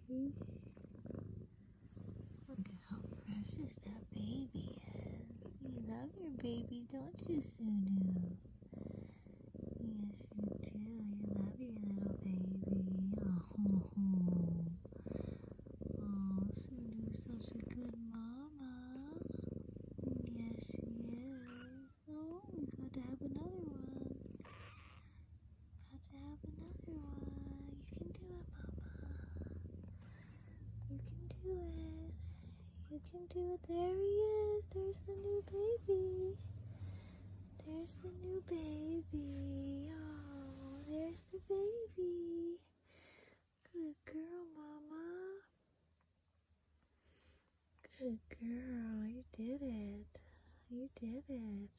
baby. Look at how precious that baby is. You love your baby, don't you, Tsunü? Yes, you do. You love your little baby. Oh, Tsunu's such a good mama. Yes, she is. Oh, we got to have another one. Got to have another one. You can do it, mama. You can do it. You can do it. There he is. There's the new baby. There's the new baby. Oh, there's the baby. Good girl, mama. Good girl. You did it. You did it.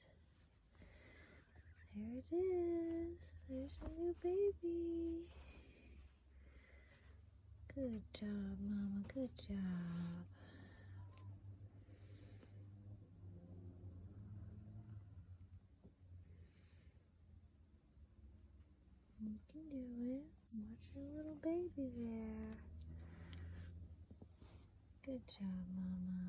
There it is. There's a new baby. Good job, mama. Good job. You can do it. Watch your little baby there. Good job, mama.